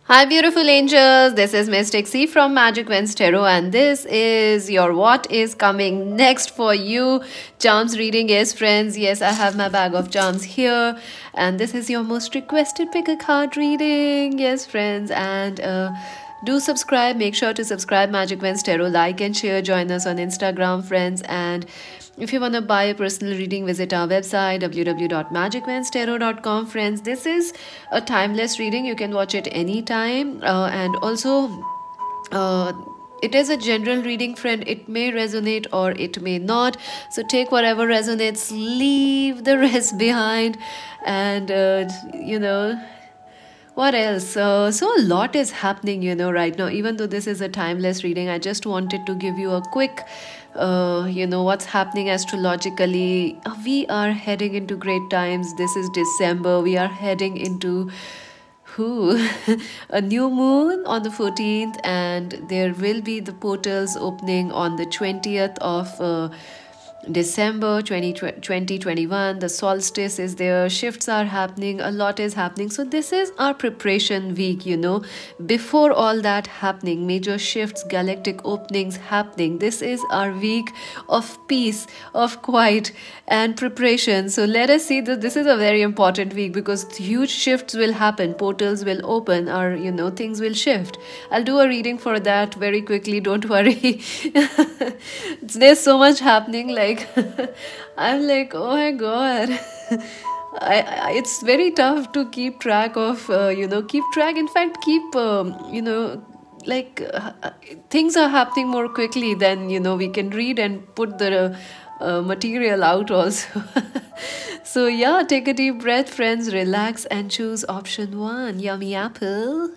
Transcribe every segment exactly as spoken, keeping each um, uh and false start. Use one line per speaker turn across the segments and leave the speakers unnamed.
Hi, beautiful angels. This is Mystic C from Magic Wens Tarot, and this is your what is coming next for you. Charms reading, yes, friends. Yes, I have my bag of charms here, and this is your most requested pick a card reading. Yes, friends, and uh, do subscribe. Make sure to subscribe Magic Wens Tarot, like and share. Join us on Instagram, friends, and if you want to buy a personal reading, visit our website w w w dot magic wens tarot dot com, friends. This is a timeless reading. You can watch it anytime. Uh, and also, uh, it is a general reading, friend. It may resonate or it may not. So take whatever resonates, leave the rest behind. And, uh, you know, what else? Uh, so a lot is happening, you know, right now. Even though this is a timeless reading, I just wanted to give you a quick, uh, you know, what's happening astrologically. Uh, We are heading into great times. This is December. We are heading into who a new moon on the fourteenth, and there will be the portals opening on the twentieth of uh, December twenty twenty-one. The solstice is there, shifts are happening, a lot is happening. So this is our preparation week, you know, before all that happening, major shifts, galactic openings happening. This is our week of peace, of quiet and preparation. So let us see that this is a very important week because huge shifts will happen, portals will open, or you know, things will shift. I'll do a reading for that very quickly, don't worry. There's so much happening, like I'm like, oh my god. I, I, it's very tough to keep track of, uh, you know, keep track. In fact, keep, um, you know, like uh, things are happening more quickly than, you know, we can read and put the uh, material out also. So, yeah, take a deep breath, friends, relax and choose option one, yummy apple.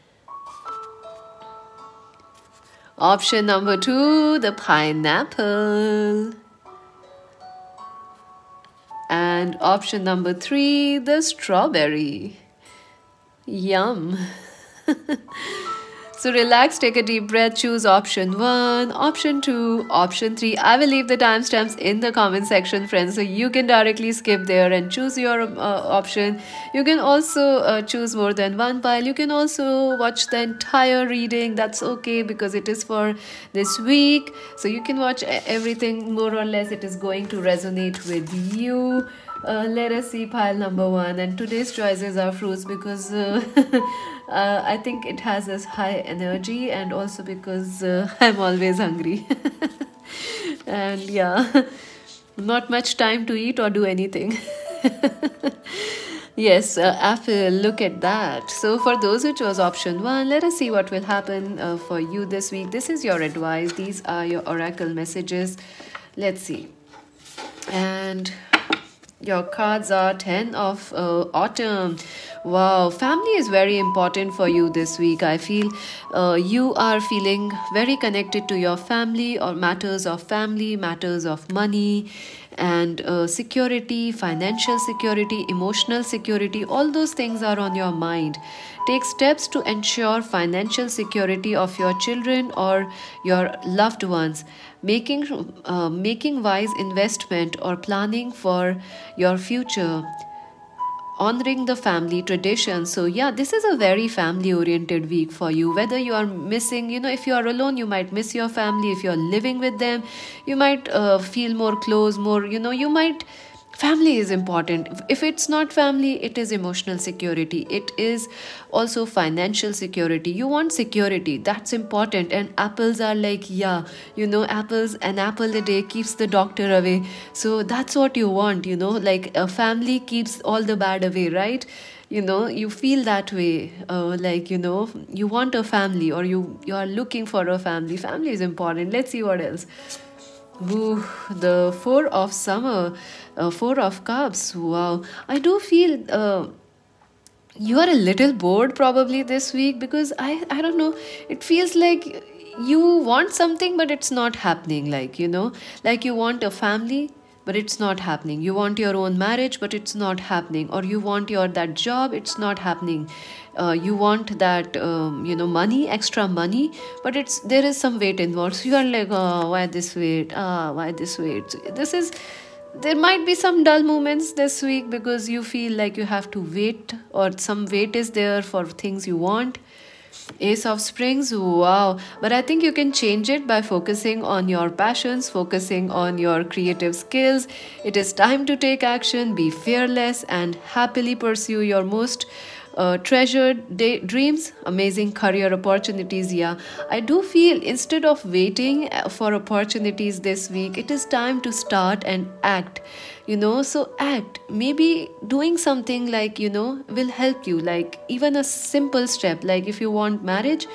Option number two, the pineapple. And option number three, the strawberry. Yum. So relax, take a deep breath, choose option one, option two, option three. I will leave the timestamps in the comment section, friends, so you can directly skip there and choose your uh, option. You can also uh, choose more than one pile. You can also watch the entire reading. That's okay because it is for this week. So you can watch everything more or less. It is going to resonate with you. Uh, let us see pile number one, and today's choices are fruits because uh, uh, I think it has this high energy, and also because uh, I'm always hungry. And yeah, not much time to eat or do anything. Yes, uh, apple, look at that. So for those who chose option one, let us see what will happen uh, for you this week. This is your advice. These are your oracle messages. Let's see. And your cards are ten of uh, autumn. Wow, family is very important for you this week. I feel uh, you are feeling very connected to your family, or matters of family, matters of money and uh, security, financial security, emotional security. All those things are on your mind. Take steps to ensure financial security of your children or your loved ones. Making, uh, making wise investment or planning for your future. Honoring the family tradition. So yeah, this is a very family oriented week for you. Whether you are missing, you know, if you are alone, you might miss your family. If you're living with them, you might uh, feel more close, more, you know, you might. Family is important. If it's not family, it is emotional security. It is also financial security. You want security. That's important. And apples are like, yeah, you know, apples, an apple a day keeps the doctor away. So that's what you want, you know, like a family keeps all the bad away, right? You know, you feel that way, uh, like, you know, you want a family, or you, you are looking for a family. Family is important. Let's see what else. Ooh, the four of summer, uh, four of cups. Wow, I do feel uh, you are a little bored probably this week because I I don't know. It feels like you want something but it's not happening. Like, you know, like you want a family but it's not happening. You want your own marriage but it's not happening, or you want your that job, it's not happening. Uh, you want that um, you know, money, extra money, but it's there is some weight involved. So you are like, oh, why this weight? Ah, why this weight? So this is, there might be some dull moments this week because you feel like you have to wait, or some weight is there for things you want. Ace of Springs, wow. But I think you can change it by focusing on your passions, focusing on your creative skills. It is time to take action, be fearless, and happily pursue your most uh, treasured day- dreams, amazing career opportunities. Yeah, I do feel instead of waiting uh, for opportunities this week, it is time to start and act. You know, so act. Maybe doing something like, you know, will help you. Like, even a simple step, like if you want marriage,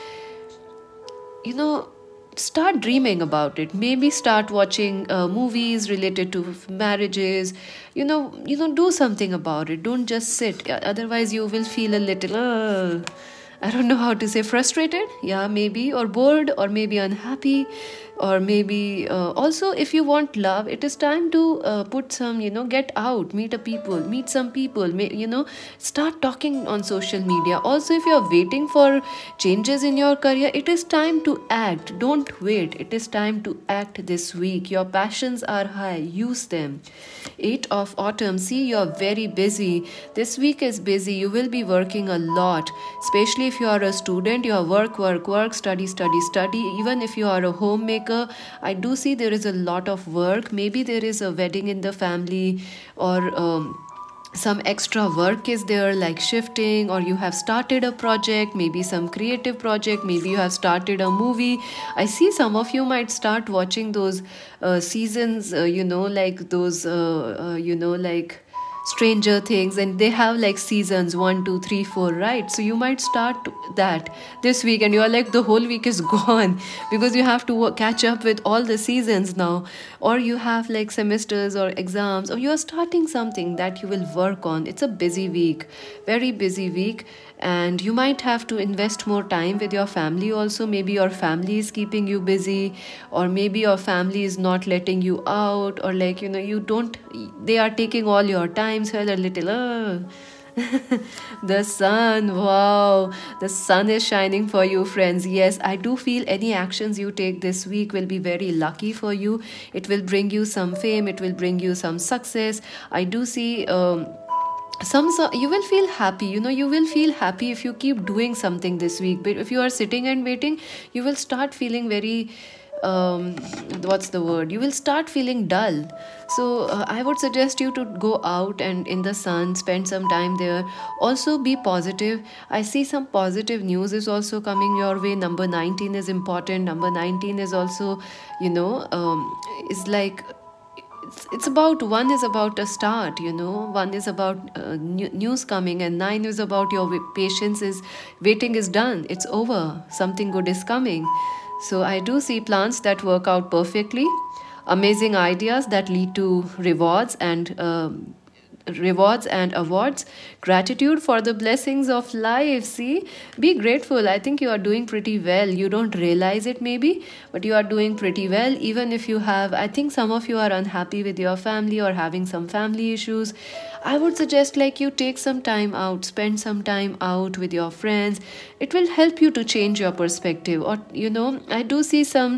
you know, start dreaming about it. Maybe start watching uh, movies related to marriages. You know, you know, do something about it. Don't just sit. Uh, otherwise you will feel a little uh, I don't know how to say, frustrated, yeah, maybe, or bored, or maybe unhappy, or maybe uh, also if you want love, it is time to uh, put some, you know, get out, meet a people, meet some people, may, you know, start talking on social media. Also, if you are waiting for changes in your career, it is time to act. Don't wait. It is time to act this week. Your passions are high. Use them. eight of autumn. See, you're very busy. This week is busy. You will be working a lot, especially if you are a student. You are work, work, work, study, study, study. Even if you are a homemaker, I do see there is a lot of work. Maybe there is a wedding in the family, or um, some extra work is there, like shifting, or you have started a project, maybe some creative project, maybe you have started a movie. I see some of you might start watching those uh, seasons, uh, you know, like those uh, uh, you know, like Stranger Things, and they have like seasons one, two, three, four, right? So you might start that this week, and you are like, the whole week is gone because you have to wo- catch up with all the seasons now, or you have like semesters or exams, or you are starting something that you will work on. It's a busy week, very busy week, and you might have to invest more time with your family also. Maybe your family is keeping you busy, or maybe your family is not letting you out, or like, you know, you don't, they are taking all your time, so you're a little uh. The sun, wow, the sun is shining for you, friends. Yes, I do feel any actions you take this week will be very lucky for you. It will bring you some fame, it will bring you some success. I do see um some, so you will feel happy. You know, you will feel happy if you keep doing something this week. But if you are sitting and waiting, you will start feeling very um what's the word, you will start feeling dull. So uh, I would suggest you to go out and in the sun, spend some time there. Also be positive. I see some positive news is also coming your way. Number nineteen is important. Number nineteen is also, you know, um is like, it's, it's about, one is about a start, you know, one is about uh, new, news coming, and nine is about your wa- patience is, waiting is done, it's over, something good is coming. So I do see plans that work out perfectly, amazing ideas that lead to rewards and um, rewards and awards, gratitude for the blessings of life. See, be grateful. I think you are doing pretty well. You don't realize it maybe, but you are doing pretty well. Even if you have, I think some of you are unhappy with your family or having some family issues, I would suggest like you take some time out, spend some time out with your friends. It will help you to change your perspective. Or, you know, I do see some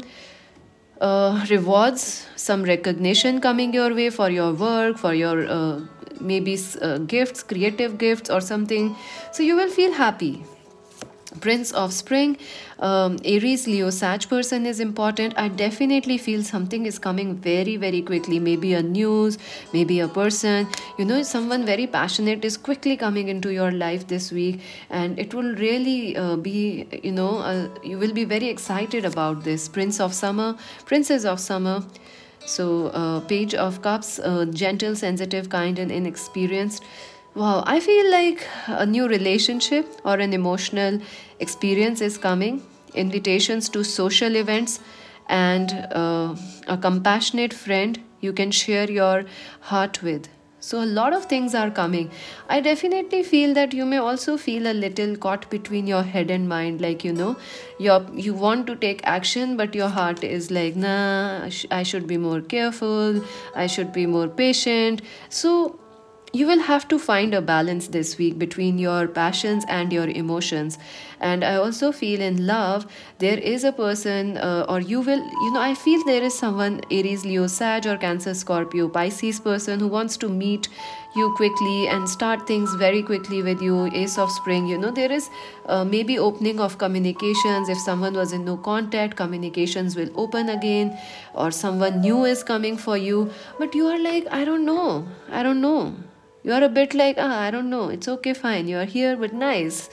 uh, rewards, some recognition coming your way for your work, for your uh, maybe uh, gifts, creative gifts, or something. So you will feel happy. Prince of Spring, um, Aries, Leo, Sag person is important. I definitely feel something is coming very, very quickly. Maybe a news, maybe a person, you know, someone very passionate is quickly coming into your life this week, and it will really uh, be, you know, uh, you will be very excited about this. Prince of Summer, Princess of Summer. So, uh, Page of Cups, uh, gentle, sensitive, kind, and inexperienced. Wow, I feel like a new relationship or an emotional experience is coming. Invitations to social events, and uh, a compassionate friend you can share your heart with. So, a lot of things are coming. I definitely feel that you may also feel a little caught between your head and mind. Like, you know, you you want to take action, but your heart is like, nah, I sh- I should be more careful, I should be more patient. So, you will have to find a balance this week between your passions and your emotions. And I also feel in love, there is a person, uh, or you will, you know, I feel there is someone, Aries, Leo, Sag, or Cancer, Scorpio, Pisces person who wants to meet you quickly and start things very quickly with you. Ace of Spring, you know, there is uh, maybe opening of communications. If someone was in no contact, communications will open again, or someone new is coming for you. But you are like, I don't know, I don't know. You are a bit like, ah, I don't know, it's okay, fine, you are here, but nice.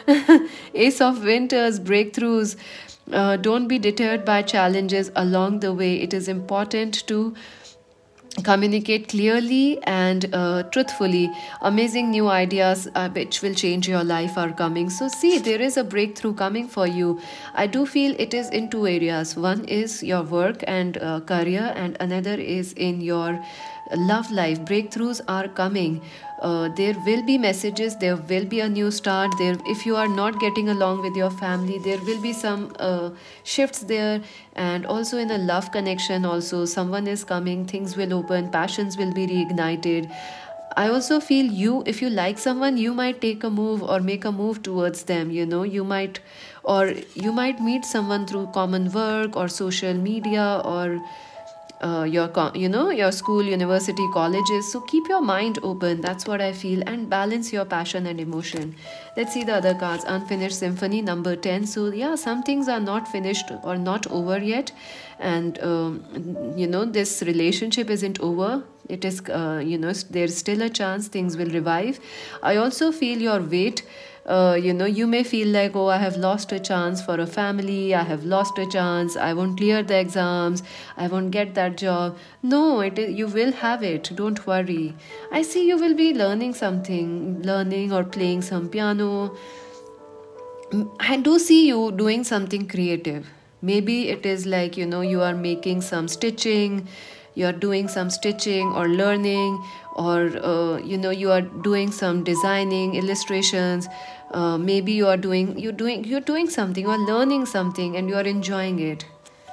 Ace of Winters, breakthroughs. Uh, don't be deterred by challenges along the way. It is important to communicate clearly and uh, truthfully. Amazing new ideas uh, which will change your life are coming. So see, there is a breakthrough coming for you. I do feel it is in two areas. One is your work and uh, career, and another is in your love life. Breakthroughs are coming. Uh, there will be messages, there will be a new start there. If you are not getting along with your family, there will be some uh, shifts there. And also in a love connection also, someone is coming, things will open, passions will be reignited. I also feel you, if you like someone, you might take a move or make a move towards them, you know, you might, or you might meet someone through common work or social media, or uh, your you know your school, university, colleges. So keep your mind open, that's what I feel, and balance your passion and emotion. Let's see the other cards. Unfinished symphony, number ten. So yeah, some things are not finished or not over yet, and um, you know this relationship isn't over. It is uh, you know there's still a chance things will revive. I also feel your weight. Uh, you know, you may feel like, oh, I have lost a chance for a family, I have lost a chance, I won't clear the exams, I won't get that job. No, it is, you will have it, don't worry. I see you will be learning something, learning or playing some piano. I do see you doing something creative. Maybe it is like, you know, you are making some stitching, you are doing some stitching or learning, or uh, you know you are doing some designing, illustrations. Uh, maybe you are doing you're doing you're doing something, or learning something, and you are enjoying it.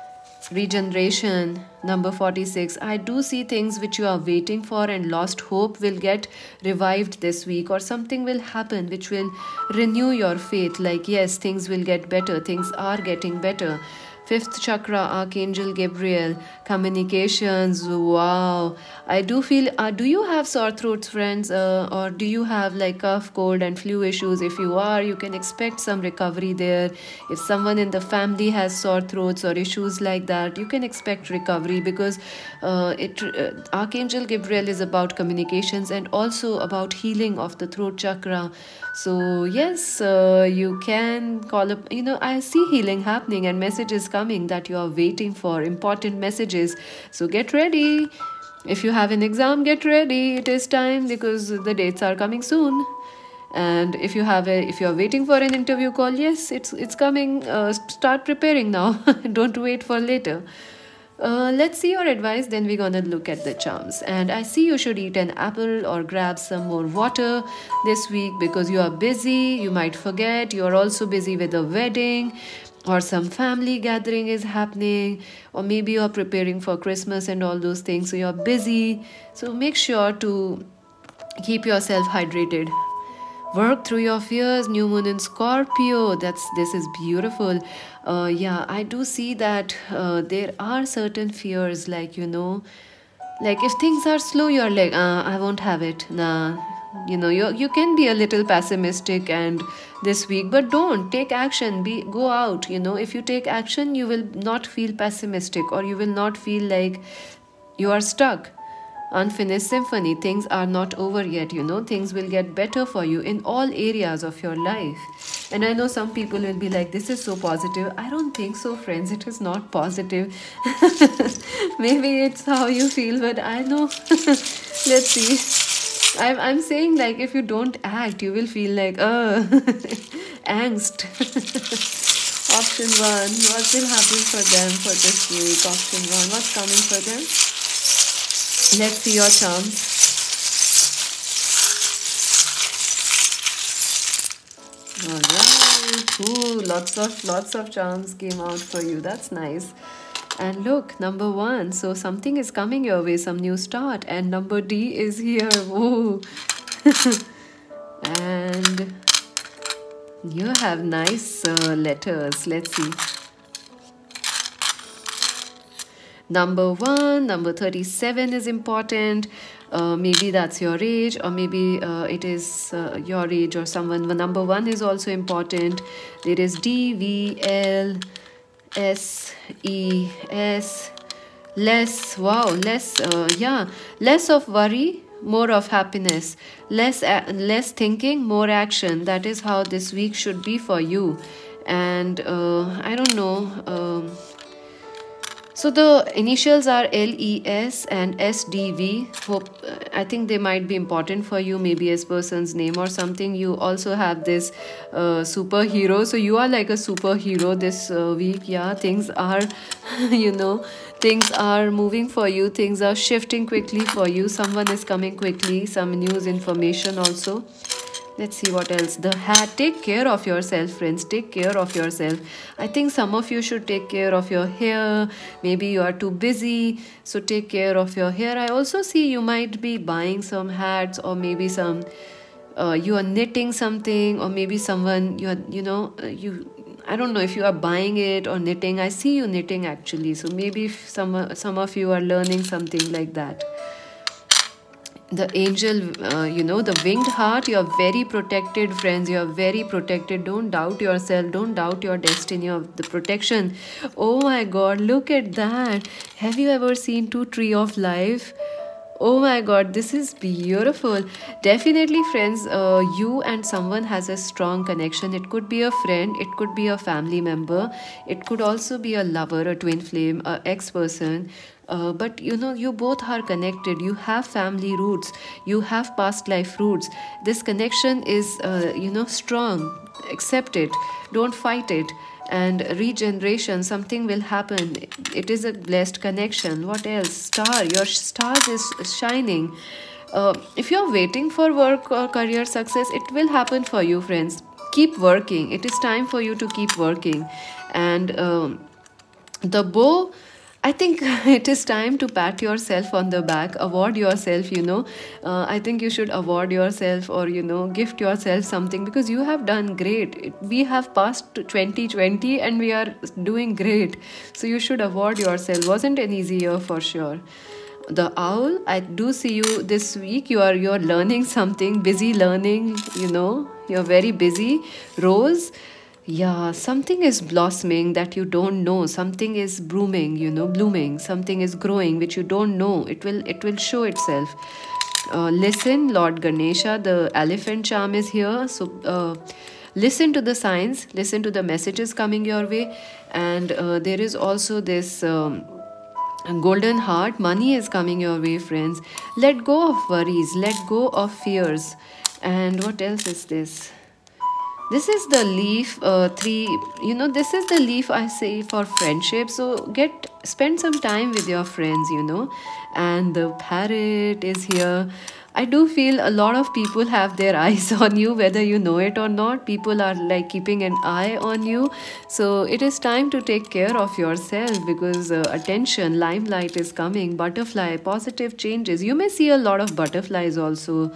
Regeneration, number forty-six. I do see things which you are waiting for and lost hope will get revived this week, or something will happen which will renew your faith. Like, yes, things will get better, things are getting better. Fifth chakra, Archangel Gabriel, communications. Wow, I do feel. Uh, do you have sore throats, friends, uh, or do you have like cough, cold, and flu issues? If you are, you can expect some recovery there. If someone in the family has sore throats or issues like that, you can expect recovery, because uh, it uh, Archangel Gabriel is about communications and also about healing of the throat chakra. So yes, uh, you can call up. You know, I see healing happening and messages coming that you are waiting for, important messages. So get ready. If you have an exam, get ready. It is time, because the dates are coming soon. And if you have a, if you are waiting for an interview call, yes, it's it's coming. Uh, start preparing now. Don't wait for later. Uh, let's see your advice, then we're gonna look at the charms. And I see you should eat an apple or grab some more water this week, because you are busy. You might forget. You are also busy with a wedding, or some family gathering is happening, or maybe you are preparing for Christmas and all those things. So you are busy. So make sure to keep yourself hydrated. Work through your fears. New moon in Scorpio. That's this is beautiful. Uh, yeah, I do see that uh, there are certain fears, like, you know, like if things are slow, you're like, uh, I won't have it. Nah, you know, you you can be a little pessimistic and this week, but don't take action. Be go out. You know, if you take action, you will not feel pessimistic, or you will not feel like you are stuck. Unfinished symphony. Things are not over yet, you know. Things will get better for you in all areas of your life. And I know some people will be like, this is so positive. I don't think so, friends. It is not positive. Maybe it's how you feel, but I know. Let's see. I'm, I'm saying, like, if you don't act, you will feel like, uh, angst. Option one. What will happen for them for this week? Option one. What's coming for them? Let's see your charms. All right. Ooh, lots of lots of charms came out for you. That's nice. And look, number one. So something is coming your way, some new start. And number D is here. Woo. And you have nice uh, letters. Let's see. Number one, number thirty-seven is important. Uh, maybe that's your age, or maybe uh, it is uh, your age or someone. Number one is also important. There is D, V, L, S, E, S. Less, wow, less, uh, yeah, less of worry, more of happiness. Less, less thinking, more action. That is how this week should be for you. And uh, I don't know. Um, So the initials are L E S and S D V. Hope I think they might be important for you, maybe as person's name or something. You also have this uh, superhero. So you are like a superhero this uh, week. Yeah, things are, you know, things are moving for you. Things are shifting quickly for you. Someone is coming quickly. Some news information also. Let's see what else. The hat. Take care of yourself, friends. Take care of yourself. I think some of you should take care of your hair. Maybe you are too busy, so take care of your hair. I also see you might be buying some hats, or maybe some uh, you are knitting something, or maybe someone you are, you know, uh, you I don't know if you are buying it or knitting. I see you knitting actually. So maybe if some some of you are learning something like that. The angel, uh, you know, the winged heart. You're very protected, friends. You're very protected. Don't doubt yourself. Don't doubt your destiny of the protection. Oh my God, look at that. Have you ever seen two tree of life? Oh my God, this is beautiful. Definitely, friends, uh, you and someone has a strong connection. It could be a friend, it could be a family member, it could also be a lover, a twin flame, a ex-person. Uh, but you know, you both are connected. You have family roots. You have past life roots. This connection is, uh, you know, strong. Accept it. Don't fight it. And regeneration, something will happen. It is a blessed connection. What else? Star. Your star is shining. Uh, if you're waiting for work or career success, it will happen for you, friends. Keep working. It is time for you to keep working. And um, the bow, I think it is time to pat yourself on the back, award yourself, you know. Uh, I think you should award yourself, or, you know, gift yourself something, because you have done great. We have passed twenty twenty and we are doing great. So you should award yourself. Wasn't an easy year for sure. The owl, I do see you this week. You are you're learning something, busy learning, you know. You're very busy. Rose, yeah, something is blossoming that you don't know. Something is blooming, you know, blooming. Something is growing which you don't know. It will it will show itself. Uh, listen, Lord Ganesha, the elephant charm is here. So uh, listen to the signs. Listen to the messages coming your way. And uh, there is also this um, golden heart. Money is coming your way, friends. Let go of worries. Let go of fears. And what else is this? This is the leaf, uh, three, you know, this is the leaf I say for friendship. So get, spend some time with your friends, you know. And the parrot is here. I do feel a lot of people have their eyes on you, whether you know it or not. People are like keeping an eye on you. So it is time to take care of yourself, because uh, attention, limelight is coming. Butterfly, positive changes. You may see a lot of butterflies also.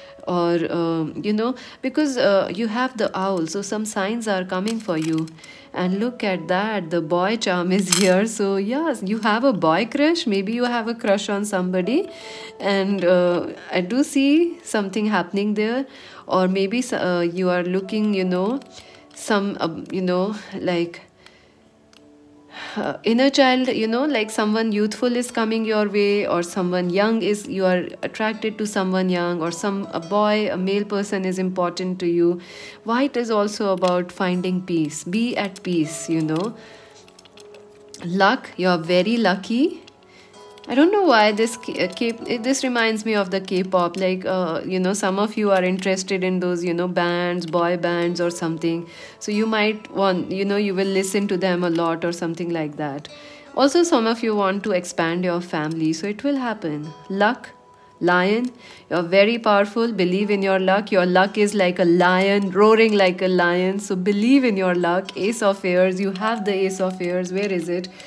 Or um, you know, because uh, you have the owl, so some signs are coming for you. And look at that, the boy charm is here. So yes, you have a boy crush. Maybe you have a crush on somebody, and uh, I do see something happening there. Or maybe uh, you are looking, you know, some uh, you know, like Uh, inner child, you know, like someone youthful is coming your way, or someone young is, you are attracted to someone young, or some a boy, a male person is important to you. White is also about finding peace. Be at peace, you know. Luck, you are very lucky. I don't know why this K this reminds me of the K-pop. Like, uh, you know, some of you are interested in those, you know, bands, boy bands or something. So you might want, you know, you will listen to them a lot or something like that. Also, some of you want to expand your family. So it will happen. Luck, lion, you're very powerful. Believe in your luck. Your luck is like a lion, roaring like a lion. So believe in your luck. Ace of Airs, you have the Ace of Airs. Where is it?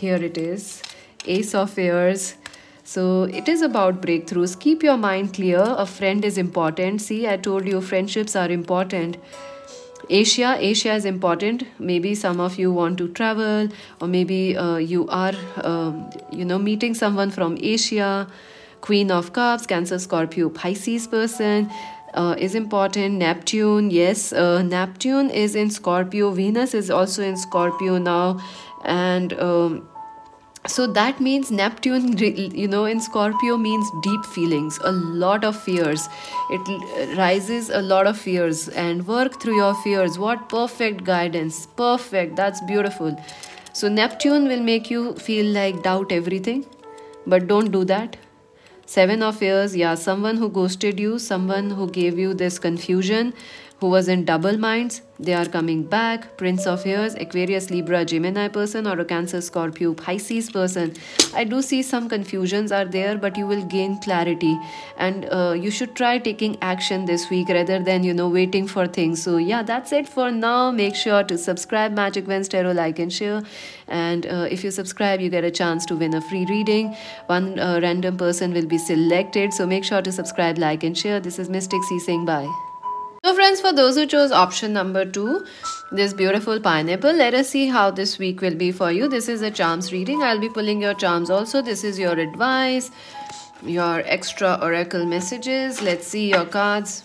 here it is, Ace of Ears. So it is about breakthroughs. Keep your mind clear. A friend is important. See, I told you friendships are important. Asia, Asia is important. Maybe some of you want to travel, or maybe uh, you are, um, you know, meeting someone from Asia. Queen of Cups, Cancer, Scorpio, Pisces person uh, is important. Neptune, yes, uh, Neptune is in Scorpio. Venus is also in Scorpio now, and um, so that means Neptune, you know, in Scorpio means deep feelings, a lot of fears. It rises a lot of fears, and work through your fears. What perfect guidance. Perfect. That's beautiful. So Neptune will make you feel like doubt everything, but don't do that. Seven of Ears, yeah, someone who ghosted you, someone who gave you this confusion, who was in double minds, they are coming back. Prince of Ears, Aquarius, Libra, Gemini person, or a Cancer, Scorpio, Pisces person. I do see some confusions are there, but you will gain clarity, and uh, you should try taking action this week rather than, you know, waiting for things. So yeah, that's it for now. Make sure to subscribe Magic Vens Tarot, like and share, and uh, if you subscribe, you get a chance to win a free reading. One uh, random person will be selected, so make sure to subscribe, like and share. This is Mystic C saying bye. So friends, for those who chose option number two, this beautiful pineapple, let us see how this week will be for you. This is a charms reading. I'll be pulling your charms also. This is your advice, your extra oracle messages. Let's see your cards.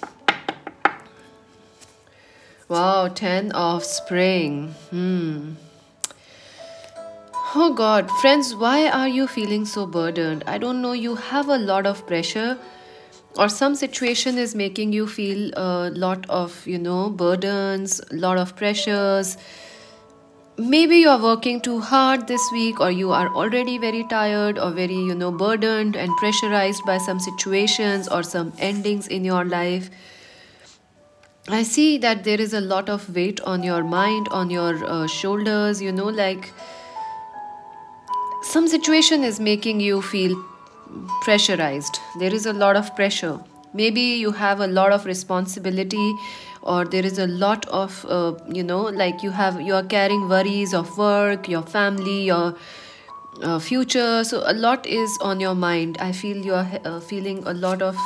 Wow, ten of spring. Hmm. Oh God, friends, why are you feeling so burdened? I don't know, you have a lot of pressure, or some situation is making you feel a lot of, you know, burdens, a lot of pressures. Maybe you are working too hard this week, or you are already very tired or very, you know, burdened and pressurized by some situations or some endings in your life. I see that there is a lot of weight on your mind, on your uh, shoulders, you know, like some situation is making you feel pressurized. There is a lot of pressure. Maybe you have a lot of responsibility, or there is a lot of uh, you know, like you have you are carrying worries of work, your family, your uh, future. So a lot is on your mind. I feel you are uh, feeling a lot of,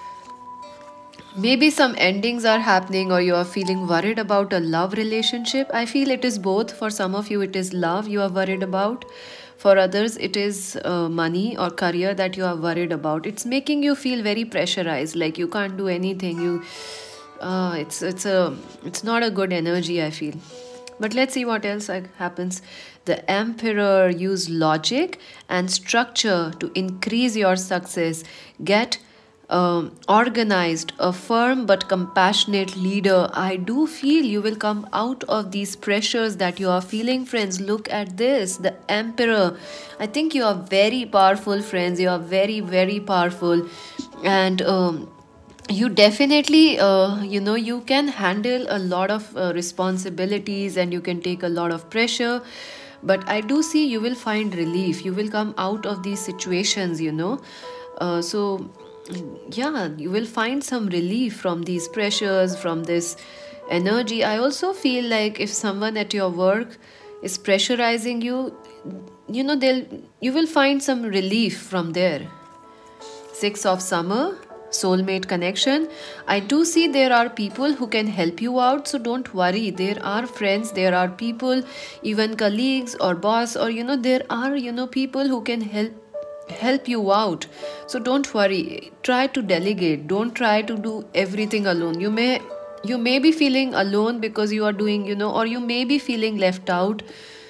maybe some endings are happening, or you are feeling worried about a love relationship. I feel it is both. For some of you it is love you are worried about. For others, it is uh, money or career that you are worried about. It's making you feel very pressurized, like you can't do anything. You, uh, it's it's a it's not a good energy, I feel. But let's see what else happens. The Emperor, use logic and structure to increase your success. Get Um, organized, a firm but compassionate leader. I do feel you will come out of these pressures that you are feeling, friends. Look at this, the Emperor. I think you are very powerful, friends. You are very, very powerful, and um, you definitely, uh, you know, you can handle a lot of uh, responsibilities, and you can take a lot of pressure. But I do see you will find relief. You will come out of these situations, you know. Uh, so yeah, you will find some relief from these pressures, from this energy. I also feel like if someone at your work is pressurizing you, you know, they'll you will find some relief from there. Six of Summer, soulmate connection. I do see there are people who can help you out, so don't worry. There are friends, there are people, even colleagues or boss, or you know, there are, you know, people who can help help you out. So don't worry, try to delegate. Don't try to do everything alone. You may you may be feeling alone because you are doing, you know, or you may be feeling left out,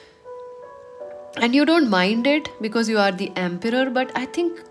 and you don't mind it because you are the Emperor. But I think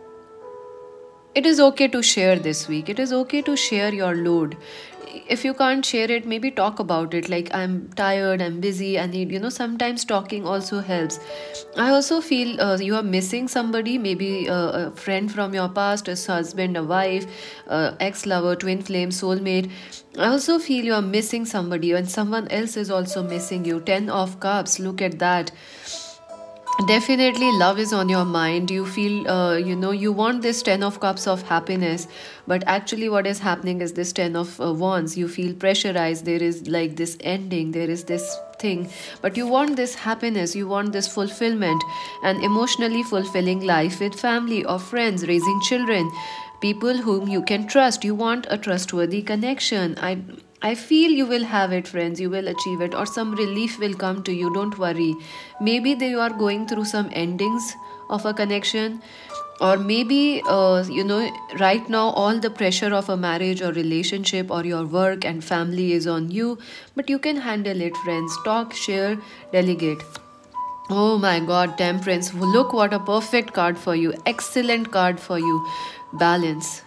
it is okay to share this week. It is okay to share your load. If you can't share it, maybe talk about it, like I'm tired, I'm busy, I need, you know, sometimes talking also helps. I also feel uh, you are missing somebody, maybe uh, a friend from your past, a husband, a wife, uh, ex-lover, twin flame, soulmate. I also feel you are missing somebody, and someone else is also missing you. Ten of Cups, look at that. Definitely, love is on your mind. You feel, uh, you know, you want this ten of cups of happiness, but actually, what is happening is this ten of uh, wands. You feel pressurized. There is like this ending, there is this thing, but you want this happiness, you want this fulfillment, an emotionally fulfilling life with family or friends, raising children, people whom you can trust. You want a trustworthy connection. I I feel you will have it, friends. You will achieve it, or some relief will come to you. Don't worry. Maybe they are going through some endings of a connection, or maybe, uh, you know, right now all the pressure of a marriage or relationship or your work and family is on you, but you can handle it, friends. Talk, share, delegate. Oh my god, Temperance. Look what a perfect card for you. Excellent card for you. Balance.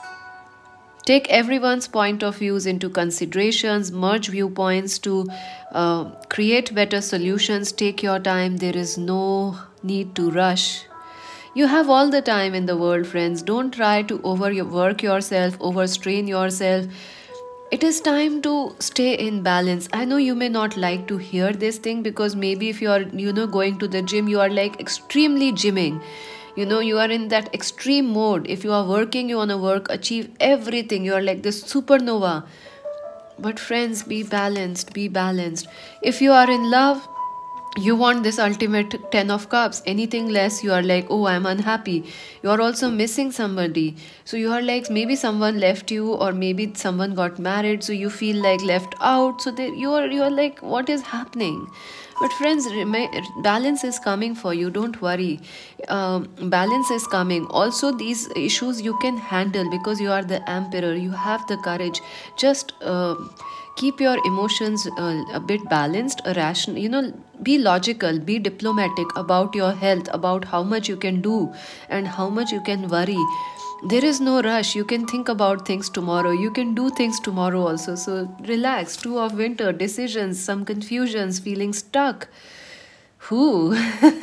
Take everyone's point of views into considerations, merge viewpoints to uh, create better solutions. Take your time. There is no need to rush. You have all the time in the world, friends. Don't try to overwork yourself, overstrain yourself. It is time to stay in balance. I know you may not like to hear this thing, because maybe if you are, you know, going to the gym, you are like extremely gymming. You know, you are in that extreme mode. If you are working, you want to work, achieve everything. You are like this supernova. But friends, be balanced, be balanced. If you are in love, you want this ultimate ten of cups. Anything less, you are like, oh, I'm unhappy. You are also missing somebody. So you are like, maybe someone left you, or maybe someone got married, so you feel like left out. So they, you are you are like, what is happening? But friends, balance is coming for you. Don't worry. Um, balance is coming. Also, these issues you can handle, because you are the emperor. You have the courage. Just uh, keep your emotions uh, a bit balanced, a rational. You know, be logical, be diplomatic about your health, about how much you can do and how much you can worry. There is no rush. You can think about things tomorrow. You can do things tomorrow also. So relax. Two of winter, decisions, some confusions, feeling stuck. Who?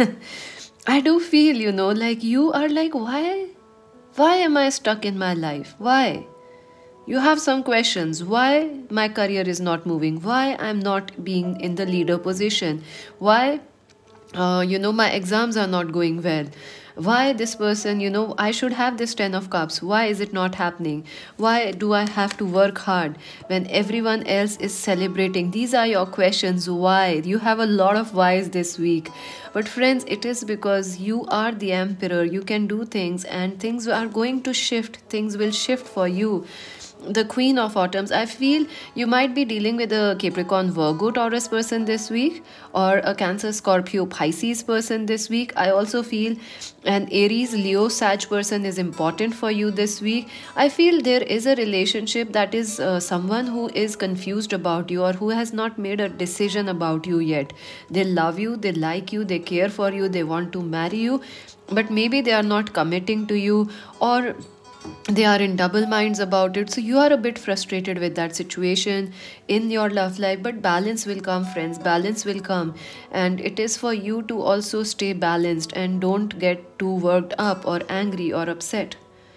I do feel, you know, like you are like, why? Why am I stuck in my life? Why? You have some questions. Why my career is not moving? Why I'm not being in the leader position? Why, uh, you know, my exams are not going well? Why this person, you know, I should have this ten of cups. Why is it not happening? Why do I have to work hard when everyone else is celebrating? These are your questions. Why? You have a lot of whys this week. But friends, it is because you are the emperor. You can do things, and things are going to shift. Things will shift for you. The queen of autumns, I feel you might be dealing with a Capricorn Virgo Taurus person this week, or a Cancer Scorpio Pisces person this week. I also feel an Aries Leo Sag person is important for you this week. I feel there is a relationship that is uh, someone who is confused about you, or who has not made a decision about you yet. They love you, they like you, they care for you, they want to marry you, but maybe they are not committing to you, or they are in double minds about it. So you are a bit frustrated with that situation in your love life. But balance will come, friends. Balance will come, and it is for you to also stay balanced and don't get too worked up or angry or upset.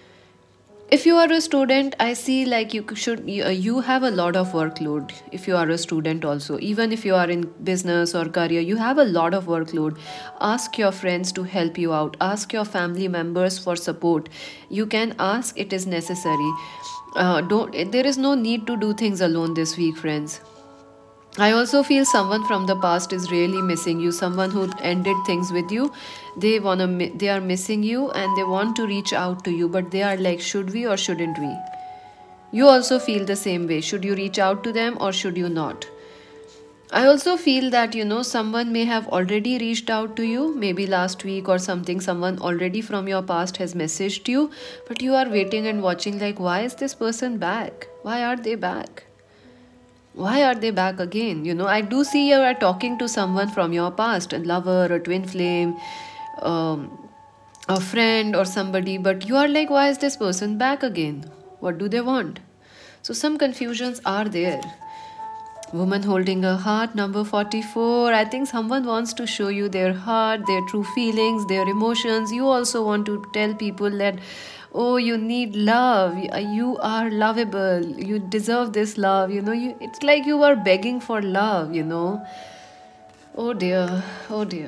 If you are a student, I see like you should you, uh, you have a lot of workload. If you are a student also, even if you are in business or career, you have a lot of workload. Ask your friends to help you out. Ask your family members for support. You can ask, it is necessary. Uh, don't there is no need to do things alone this week, friends. I also feel someone from the past is really missing you. Someone who ended things with you, they wanna, they are missing you, and they want to reach out to you, but they are like, should we or shouldn't we? You also feel the same way. Should you reach out to them or should you not? I also feel that, you know, someone may have already reached out to you, maybe last week or something. Someone already from your past has messaged you, but you are waiting and watching like, why is this person back? Why are they back? Why are they back again? You know, I do see you are talking to someone from your past, a lover, a twin flame, um, a friend or somebody, but you are like, why is this person back again? What do they want? So some confusions are there. Woman holding a heart, number forty-four. I think someone wants to show you their heart, their true feelings, their emotions. You also want to tell people that, oh, you need love, you are lovable, you deserve this love, you know, you, it's like you are begging for love, you know. Oh dear, oh dear.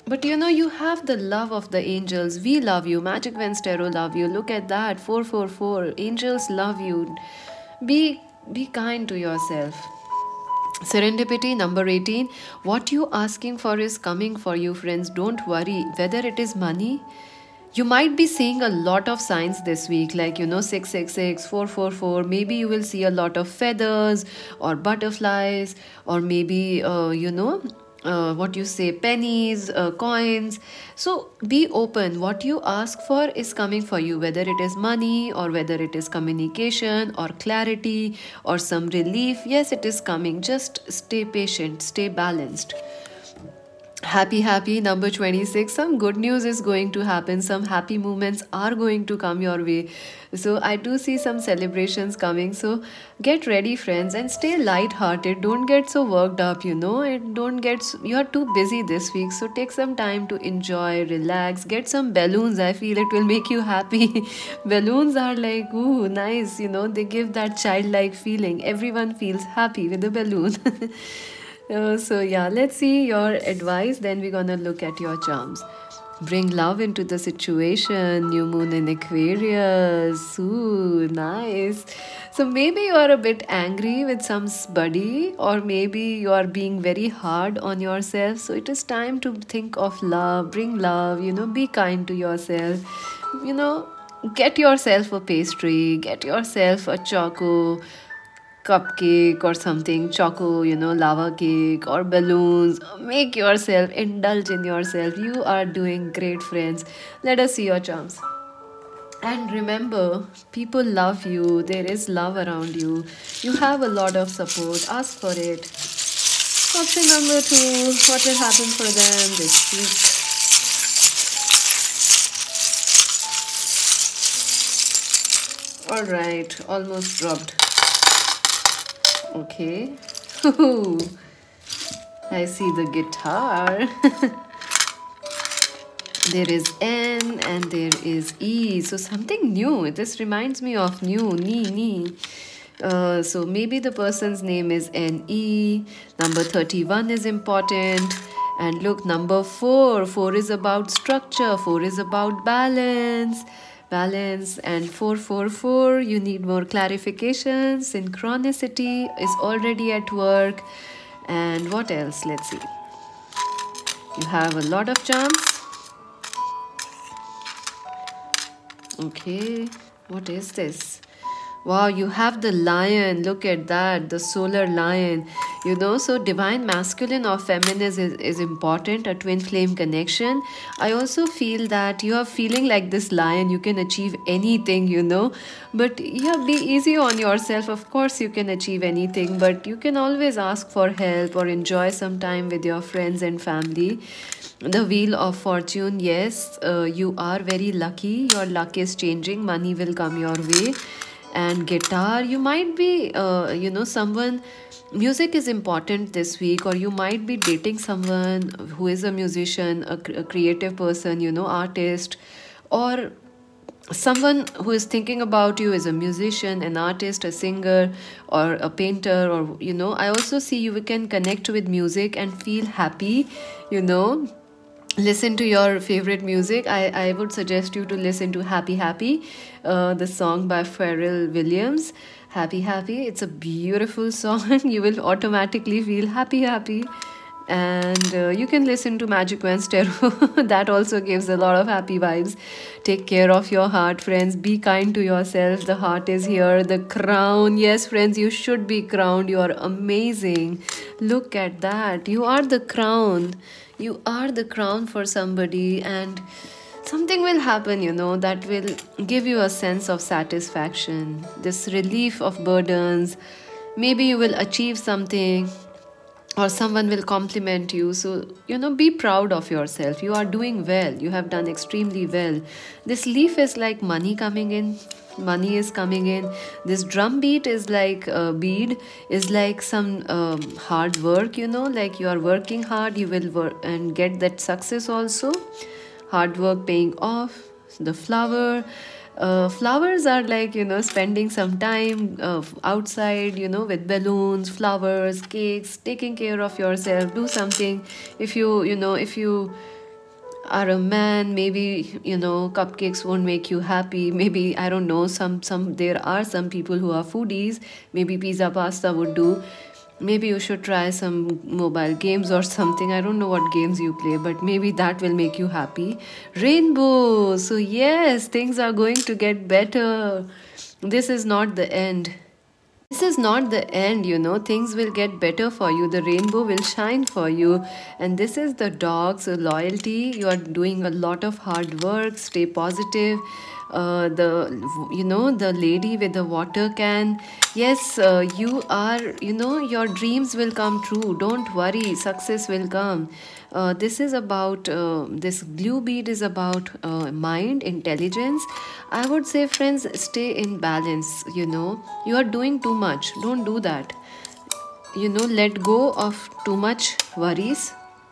But you know, you have the love of the angels. We love you. Magic Vans Tarot love you. Look at that. four four four. Angels love you. Be be kind to yourself. Serendipity number eighteen. What you asking for is coming for you, friends. Don't worry. Whether it is money, you might be seeing a lot of signs this week, like you know, six six six, four four four. Maybe you will see a lot of feathers or butterflies, or maybe uh, you know, uh, what you say, pennies, uh, coins. So be open. What you ask for is coming for you, whether it is money or whether it is communication or clarity or some relief. Yes, it is coming. Just stay patient, stay balanced. Happy happy number twenty-six. Some good news is going to happen. Some happy moments are going to come your way. So I do see some celebrations coming. So get ready, friends, and stay light-hearted. Don't get so worked up, you know. And don't get s- you are too busy this week. So take some time to enjoy, relax, get some balloons. I feel it will make you happy. Balloons are like, ooh, nice, you know, they give that childlike feeling. Everyone feels happy with a balloon. Uh, so yeah, let's see your advice. Then we're gonna look at your charms. Bring love into the situation. New moon in Aquarius. Ooh, nice. So maybe you are a bit angry with some buddy, or maybe you are being very hard on yourself. So it is time to think of love. Bring love. You know, be kind to yourself. You know, get yourself a pastry. Get yourself a choco cupcake or something, choco, you know, lava cake or balloons. Make yourself, indulge in yourself. You are doing great, friends. Let us see your charms. And remember, people love you. There is love around you. You have a lot of support. Ask for it. Option number two, what will happen for them this week? All right, almost dropped. Okay. I see the guitar. There is N and there is E. So something new. This reminds me of new, Ni, Ni. Uh, so maybe the person's name is N E. Number thirty-one is important. And look, number four. four is about structure. four is about balance. Balance. And four four four, you need more clarification. Synchronicity is already at work. And what else? Let's see. You have a lot of charms. Okay, what is this? Wow, you have the lion. Look at that, the solar lion. You know, so divine masculine or feminine is, is important, a twin flame connection. I also feel that you are feeling like this lion. You can achieve anything, you know. But yeah, be easy on yourself. Of course, you can achieve anything, but you can always ask for help or enjoy some time with your friends and family. The wheel of fortune, yes, uh, you are very lucky. Your luck is changing. Money will come your way. And guitar, you might be uh, you know, someone, music is important this week, or you might be dating someone who is a musician, a, a creative person, you know, artist, or someone who is thinking about you is a musician, an artist, a singer, or a painter, or you know, I also see you can connect with music and feel happy, you know. Listen to your favorite music. I, I would suggest you to listen to Happy Happy, uh, the song by Pharrell Williams. Happy Happy. It's a beautiful song. You will automatically feel happy, happy. And uh, you can listen to Magic Vans Tarot. That also gives a lot of happy vibes. Take care of your heart, friends. Be kind to yourself. The heart is here. The crown. Yes, friends, you should be crowned. You are amazing. Look at that. You are the crown. You are the crown for somebody, and something will happen, you know, that will give you a sense of satisfaction, this relief of burdens. Maybe you will achieve something, or someone will compliment you. So, you know, be proud of yourself. You are doing well. You have done extremely well. This leaf is like money coming in. Money is coming in. This drum beat is like a bead, is like some um, hard work, you know, like you are working hard, you will work and get that success also. Hard work paying off. The flower, uh, flowers are like, you know, spending some time uh, outside, you know, with balloons, flowers, cakes, taking care of yourself. Do something. If you, you know, if you are a man. Maybe, you know, cupcakes won't make you happy. Maybe, I don't know, some some there are some people who are foodies. Maybe pizza pasta would do. Maybe you should try some mobile games or something. I don't know what games you play, but maybe that will make you happy. Rainbow. So yes, things are going to get better. This is not the end. This is not the end, you know. Things will get better for you. The rainbow will shine for you. And this is the dog. So, loyalty. You are doing a lot of hard work. Stay positive. Uh, the you know the lady with the water can. Yes, uh, you are. You know your dreams will come true. Don't worry. Success will come. Uh, this is about uh, this glue bead is about uh, mind intelligence. I would say, friends, stay in balance. You know you are doing too much. Don't do that. You know let go of too much worries,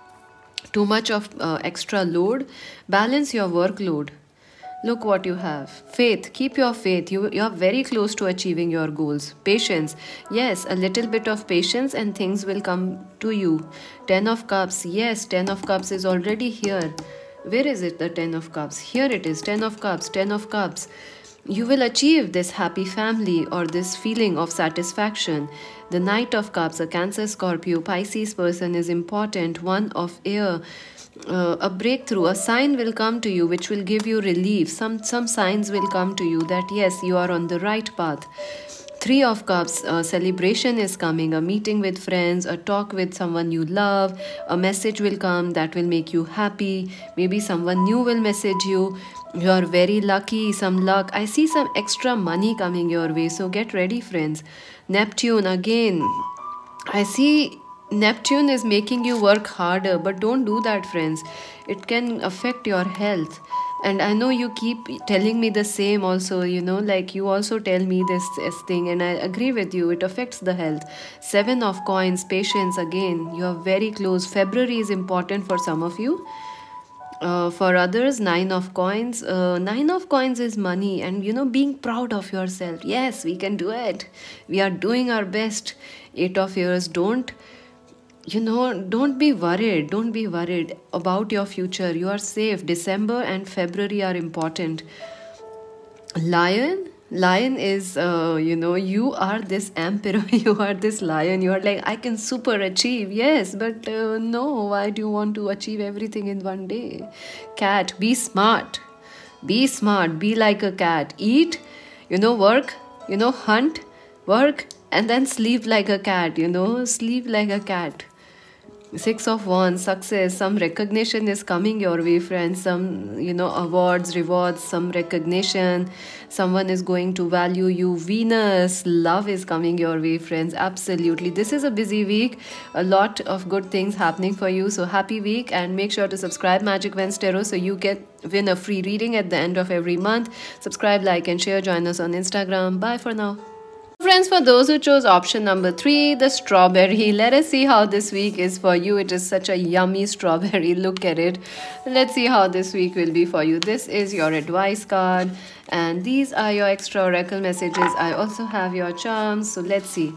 too much of uh, extra load. Balance your workload. Look what you have. Faith. Keep your faith. You, you are very close to achieving your goals. Patience. Yes, a little bit of patience and things will come to you. Ten of Cups. Yes, Ten of Cups is already here. Where is it, the Ten of Cups? Here it is. Ten of Cups. Ten of Cups. You will achieve this happy family or this feeling of satisfaction. The Knight of Cups, a Cancer, Scorpio, Pisces person is important. One of Air. Uh, a breakthrough, a sign will come to you which will give you relief. Some some signs will come to you that yes, you are on the right path. Three of Cups, a celebration is coming, a meeting with friends, a talk with someone you love, a message will come that will make you happy. Maybe someone new will message you. You are very lucky, some luck. I see some extra money coming your way, so get ready, friends. Neptune again. I see Neptune is making you work harder, but don't do that, friends. It can affect your health. And I know you keep telling me the same also, you know, like you also tell me this, this thing, and I agree with you. It affects the health. Seven of Coins, patience again. You are very close. February is important for some of you. Uh, for others, Nine of Coins. Uh, nine of Coins is money and, you know, being proud of yourself. Yes, we can do it. We are doing our best. Eight of Years, don't you know don't be worried. Don't be worried about your future. You are safe. December and February are important. Lion. Lion is uh, you know you are this emperor. You are this lion. You are like, I can super achieve. Yes, but uh, no, why do you want to achieve everything in one day? Cat. Be smart. Be smart. Be like a cat. Eat, you know work, you know hunt, work, and then sleep like a cat. You know sleep like a cat. Six of Wands, success. Some recognition is coming your way, friends. Some, you know, awards, rewards, some recognition. Someone is going to value you. Venus, love is coming your way, friends. Absolutely. This is a busy week. A lot of good things happening for you. So happy week, and make sure to subscribe Magic Vens Tarot so you get win a free reading at the end of every month. Subscribe, like, and share. Join us on Instagram. Bye for now. Friends, for those who chose option number three, the strawberry, let us see how this week is for you. It is such a yummy strawberry. Look at it. Let's see how this week will be for you. This is your advice card, and these are your extra oracle messages. I also have your charms. So let's see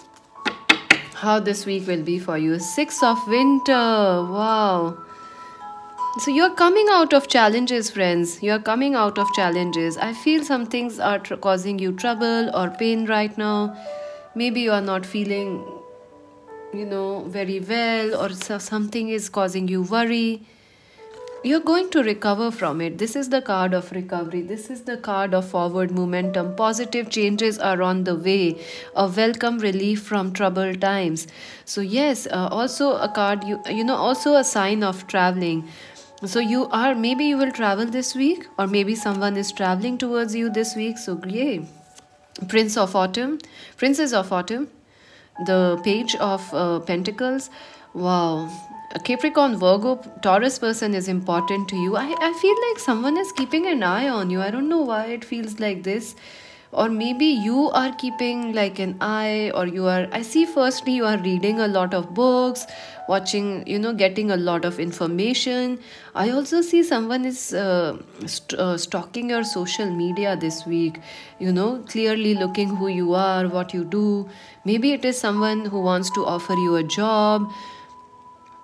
how this week will be for you. Six of Winter. Wow. So you're coming out of challenges, friends. You're coming out of challenges. I feel some things are causing you trouble or pain right now. Maybe you are not feeling, you know, very well, or so something is causing you worry. You're going to recover from it. This is the card of recovery. This is the card of forward momentum. Positive changes are on the way. A welcome relief from troubled times. So yes, uh, also a card, you, you know, also a sign of traveling. So you are, maybe you will travel this week, or maybe someone is traveling towards you this week. So yay. Prince of Autumn, Princess of Autumn, the Page of uh, Pentacles. Wow. A Capricorn, Virgo, Taurus person is important to you. I, I feel like someone is keeping an eye on you. I don't know why it feels like this. Or maybe you are keeping like an eye, or you are, I see firstly you are reading a lot of books, watching, you know, getting a lot of information. I also see someone is uh, st uh, stalking your social media this week, you know, clearly looking who you are, what you do. Maybe it is someone who wants to offer you a job.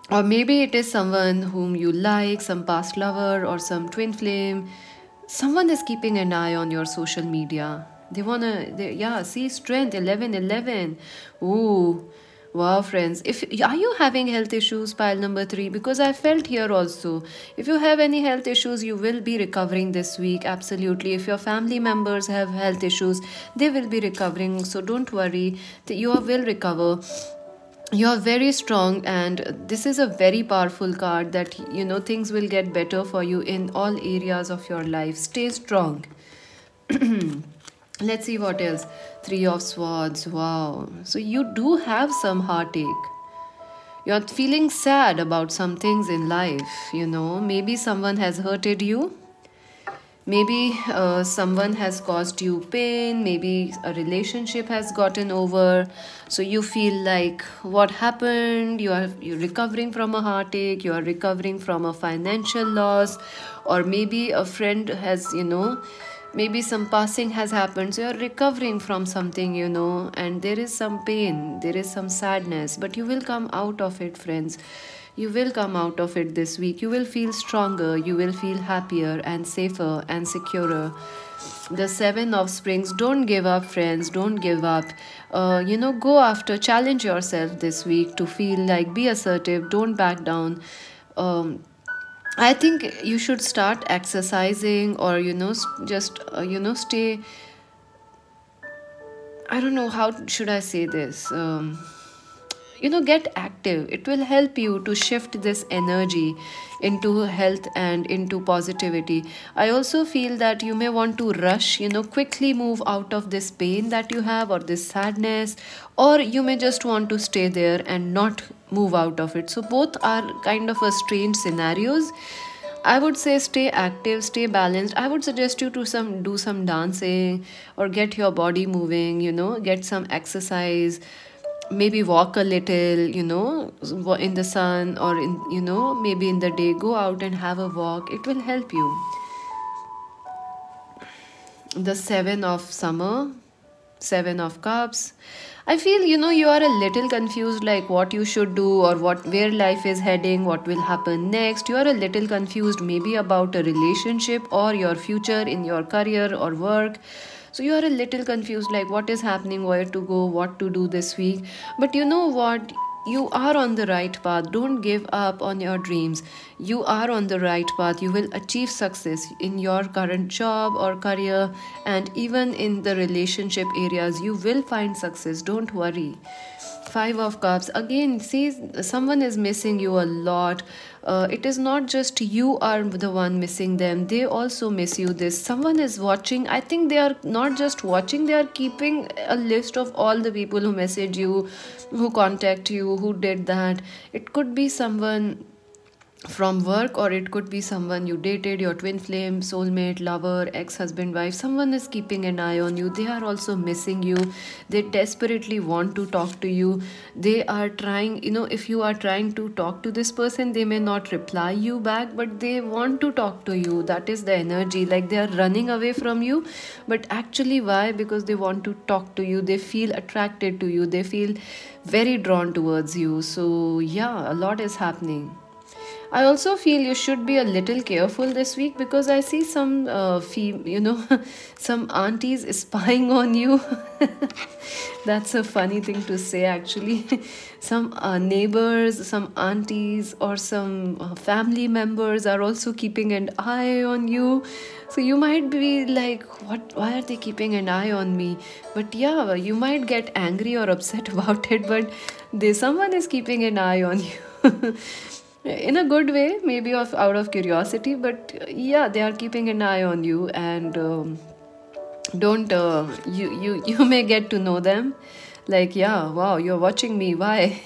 Or maybe it is someone whom you like, some past lover or some twin flame. Someone is keeping an eye on your social media. They wanna, they, yeah, see strength eleven eleven. Ooh, wow, friends. If are you having health issues, pile number three? Because I felt here also. If you have any health issues, you will be recovering this week. Absolutely. If your family members have health issues, they will be recovering. So don't worry. You will recover. You're very strong, and this is a very powerful card that you know things will get better for you in all areas of your life. Stay strong. Let's see what else. Three of Swords. Wow. So you do have some heartache. You're feeling sad about some things in life. You know, maybe someone has hurted you. Maybe uh, someone has caused you pain. Maybe a relationship has gotten over. So you feel like what happened? You are you're recovering from a heartache. You are recovering from a financial loss, or maybe a friend has you know maybe some passing has happened, so you're recovering from something, you know and there is some pain, there is some sadness, but you will come out of it, friends. You will come out of it this week. You will feel stronger, you will feel happier and safer and securer. The seven of springs. Don't give up, friends, don't give up. Uh, you know go after, challenge yourself this week to feel like, be assertive, don't back down. um, I think you should start exercising, or you know, s- just uh, you know, stay. I don't know how should I say this. Um, you know, get active. It will help you to shift this energy into health and into positivity. I also feel that you may want to rush, you know, quickly move out of this pain that you have, or this sadness, or you may just want to stay there and not move out of it. So both are kind of a strange scenarios. I would say stay active, stay balanced. I would suggest you to some do some dancing, or get your body moving, you know, get some exercise, maybe walk a little, you know, in the sun, or in, you know, maybe in the day, go out and have a walk. It will help you. The seven of summer, seven of cups. I feel, you know, you are a little confused, like what you should do, or what, where life is heading, what will happen next. You are a little confused, maybe about a relationship or your future in your career or work. So you are a little confused, like what is happening, where to go, what to do this week. But you know what? You are on the right path. Don't give up on your dreams. You are on the right path. You will achieve success in your current job or career, and even in the relationship areas. You will find success. Don't worry. Five of Cups. Again, see, someone is missing you a lot. Uh, it is not just you are the one missing them. They also miss you. This someone is watching. I think they are not just watching. They are keeping a list of all the people who message you, who contact you, who did that. It could be someone from work, or it could be someone you dated, your twin flame, soulmate, lover, ex-husband, wife. Someone is keeping an eye on you. They are also missing you. They desperately want to talk to you. They are trying, you know if you are trying to talk to this person, they may not reply you back, but they want to talk to you. That is the energy, like they are running away from you. But actually, why? Because they want to talk to you. They feel attracted to you. They feel very drawn towards you. So yeah, a lot is happening. I also feel you should be a little careful this week, because I see some, uh, fee, you know, some aunties spying on you. That's a funny thing to say, actually. Some uh, neighbors, some aunties, or some uh, family members are also keeping an eye on you. So you might be like, what? Why are they keeping an eye on me? But yeah, you might get angry or upset about it. But they, someone is keeping an eye on you. In a good way, maybe of out of curiosity, but uh, yeah, they are keeping an eye on you. And um, don't uh, you you you may get to know them, like, yeah, wow, you're watching me, why?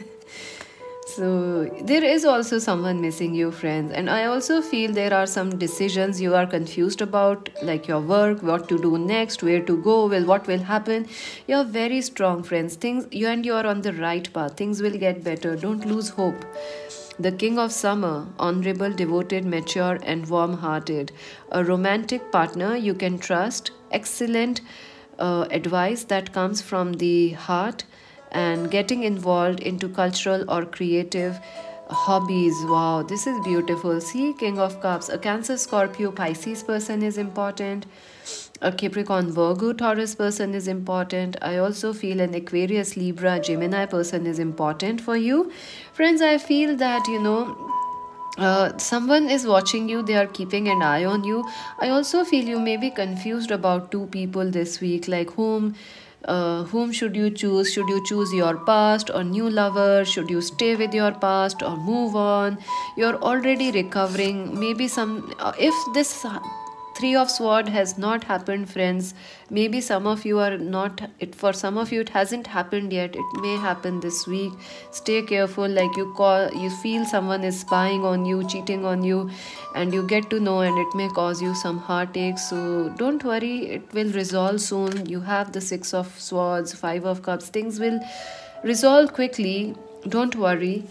So there is also someone missing you, friends. And I also feel there are some decisions you are confused about, like your work, what to do next, where to go, well, what will happen. You're very strong, friends. Things you and you are on the right path. Things will get better. Don't lose hope. The King of Summer, honorable, devoted, mature, and warm hearted. A romantic partner you can trust. Excellent uh, advice that comes from the heart, and getting involved into cultural or creative Hobbies, wow, this is beautiful. See, King of Cups, a Cancer, Scorpio, Pisces person is important. A Capricorn, Virgo, Taurus person is important. I also feel an Aquarius, Libra, Gemini person is important for you. Friends, I feel that, you know, uh, someone is watching you, they are keeping an eye on you. I also feel you may be confused about two people this week, like whom uh, whom should you choose? Should you choose your past or new lover? Should you stay with your past or move on? You're already recovering. Maybe some, uh, if this three of sword has not happened, friends, maybe some of you are not it, for some of you it hasn't happened yet, it may happen this week. Stay careful, like you call you feel someone is spying on you, cheating on you, and you get to know, and it may cause you some heartache. So don't worry, it will resolve soon. You have the six of swords, five of cups, things will resolve quickly, don't worry.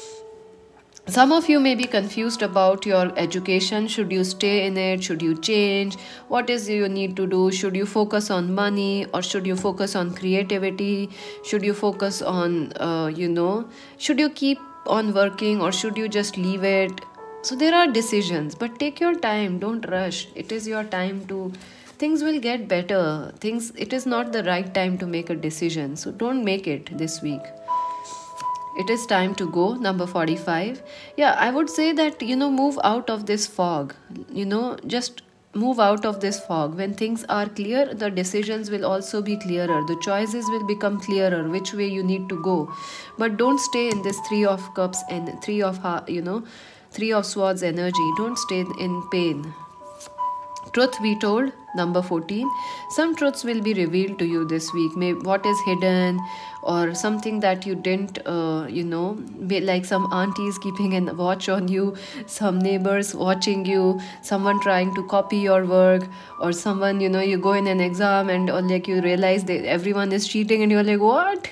Some of you may be confused about your education. Should you stay in it? Should you change? What is you need to do? Should you focus on money or should you focus on creativity? Should you focus on, uh, you know, should you keep on working or should you just leave it? So there are decisions, but take your time. Don't rush. It is your time to, things will get better. Things, it is not the right time to make a decision. So don't make it this week. It is time to go. Number forty-five. Yeah, I would say that, you know, move out of this fog. You know, just move out of this fog. When things are clear, the decisions will also be clearer. The choices will become clearer, which way you need to go. But don't stay in this three of cups and three of, you know, three of swords energy. Don't stay in pain. Truth be told, number fourteen, some truths will be revealed to you this week. Maybe what is hidden or something that you didn't, uh, you know, be like some aunties keeping a watch on you, some neighbors watching you, someone trying to copy your work, or someone, you know, you go in an exam and or like you realize that everyone is cheating and you're like, what?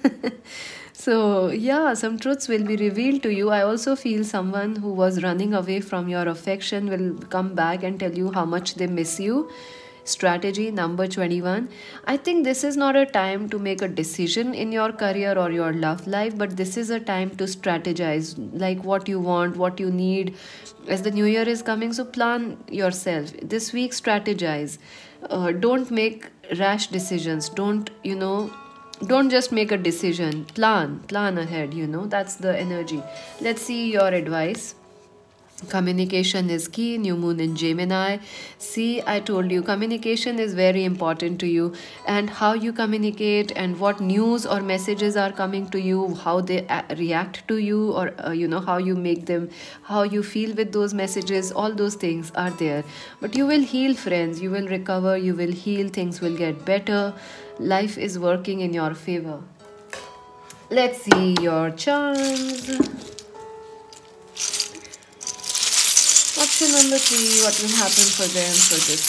So, yeah, some truths will be revealed to you. I also feel someone who was running away from your affection will come back and tell you how much they miss you. Strategy number twenty-one. I think this is not a time to make a decision in your career or your love life, but this is a time to strategize, like what you want, what you need. As the new year is coming, so plan yourself. This week, strategize. Uh, don't make rash decisions. Don't, you know, don't just make a decision. Plan plan ahead, you know, that's the energy. Let's see your advice. Communication is key. New moon in Gemini. See, I told you communication is very important to you, and how you communicate and what news or messages are coming to you, how they react to you, or uh, you know, how you make them, how you feel with those messages, all those things are there. But you will heal, friends. You will recover, you will heal, things will get better. Life is working in your favor. Let's see your charms. Option number three, what will happen for them for this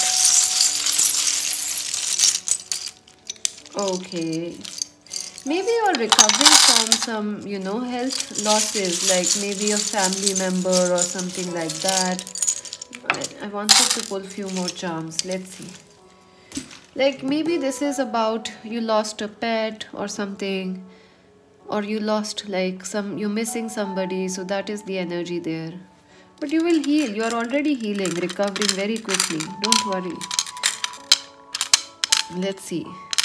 week? Okay. Maybe you're recovering from some, you know, health losses, like maybe a family member or something like that. I, I wanted to pull few more charms. Let's see. Like maybe this is about you lost a pet or something, or you lost like some, you're missing somebody, so that is the energy there. But you will heal. You are already healing, recovering very quickly. Don't worry. Let's see.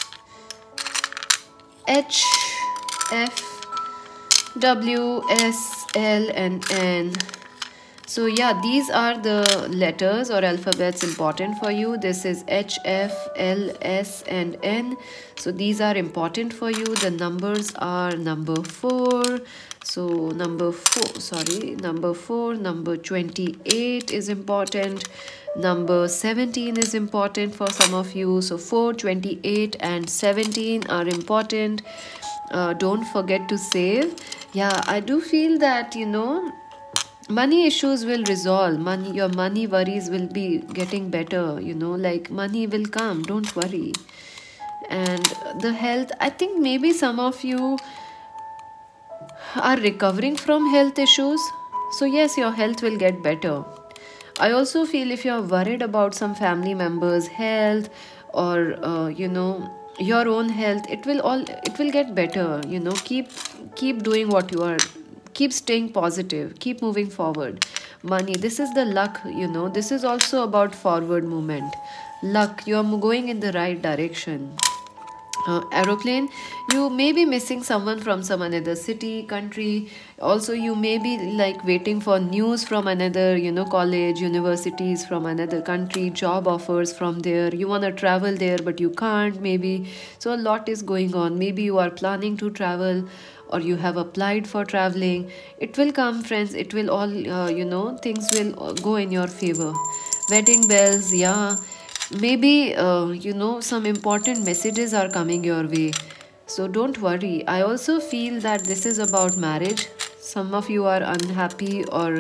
H, F, W, S, L, and N. So yeah, these are the letters or alphabets important for you. This is H, F, L, S, and N. So these are important for you. The numbers are number four. So number four, sorry, number four, number twenty-eight is important. Number seventeen is important for some of you. So four, twenty-eight, and seventeen are important. Uh, don't forget to save. Yeah, I do feel that, you know, money issues will resolve. Money, your money worries will be getting better, you know, like money will come. Don't worry. And the health, I think maybe some of you are recovering from health issues. So yes, your health will get better. I also feel if you're worried about some family members' health or uh, you know, your own health, it will all it will get better. You know, keep keep doing what you are keep staying positive, keep moving forward. Money, this is the luck, you know, this is also about forward movement. Luck, you are going in the right direction. Uh, aeroplane, you may be missing someone from some another city, country. Also, you may be like waiting for news from another, you know, college, universities from another country, job offers from there. You want to travel there, but you can't, maybe. So a lot is going on. Maybe you are planning to travel, or you have applied for traveling. It will come, friends. It will all, uh, you know, things will uh, go in your favor. Wedding bells, yeah. Maybe, uh, you know, some important messages are coming your way. So don't worry. I also feel that this is about marriage. Some of you are unhappy, or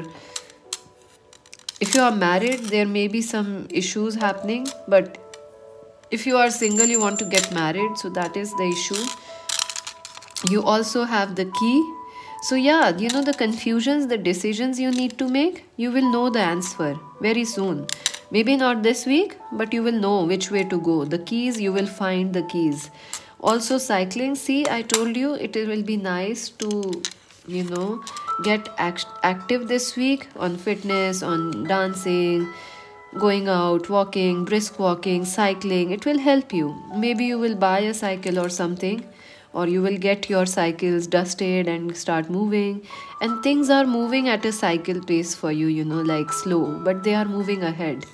if you are married, there may be some issues happening. But if you are single, you want to get married. So that is the issue. You also have the key. So yeah, you know, the confusions, the decisions you need to make, you will know the answer very soon. Maybe not this week, but you will know which way to go. The keys, you will find the keys. Also cycling, see, I told you it will be nice to, you know, get act active this week on fitness, on dancing, going out, walking, brisk walking, cycling. It will help you. Maybe you will buy a cycle or something, or you will get your cycles dusted and start moving. And things are moving at a cycle pace for you, you know, like slow, but they are moving ahead.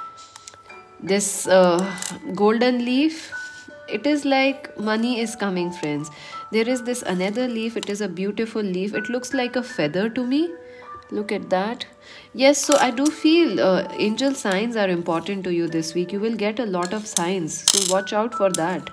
This uh, golden leaf, it is like money is coming, friends. There is this another leaf. It is a beautiful leaf. It looks like a feather to me. Look at that. Yes, so I do feel uh, angel signs are important to you this week. You will get a lot of signs, so watch out for that.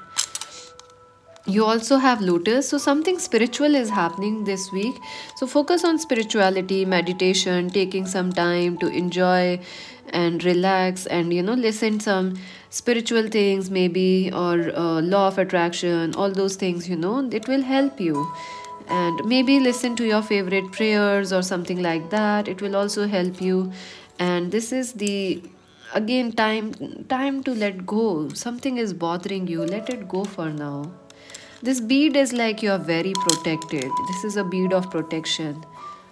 You also have lotus, so something spiritual is happening this week. So focus on spirituality, meditation, taking some time to enjoy and relax, and you know, listen some spiritual things maybe, or uh, law of attraction, all those things, you know, it will help you. And maybe listen to your favorite prayers or something like that. It will also help you. And this is the again time time to let go. Something is bothering you, let it go for now. This bead is like you are very protected. This is a bead of protection.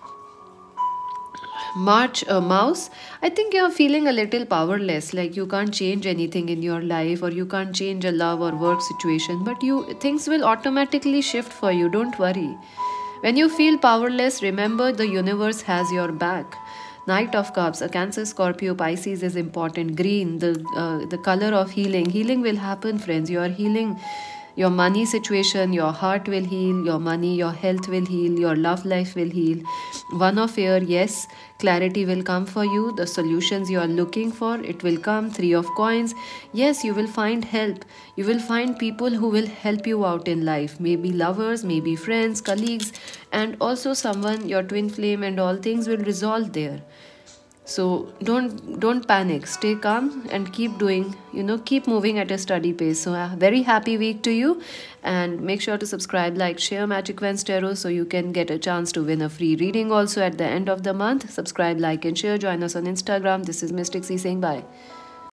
March, uh, mouse, I think you're feeling a little powerless, like you can't change anything in your life, or you can't change a love or work situation, but you things will automatically shift for you. Don't worry. When you feel powerless, remember the universe has your back. Knight of Cups, a Cancer, Scorpio, Pisces is important. Green, the uh, the color of healing. Healing will happen, friends. You are healing your money situation, your heart will heal, your money, your health will heal, your love life will heal. One of air, yes, clarity will come for you. The solutions you are looking for, it will come. Three of coins, yes, you will find help. You will find people who will help you out in life. Maybe lovers, maybe friends, colleagues, and also someone, your twin flame, and all things will resolve there. So don't don't panic, stay calm and keep doing, you know, keep moving at a steady pace. So a very happy week to you, and make sure to subscribe, like, share Magic Vans Tarot so you can get a chance to win a free reading also at the end of the month. Subscribe, like and share. Join us on Instagram. This is Mystic C saying bye.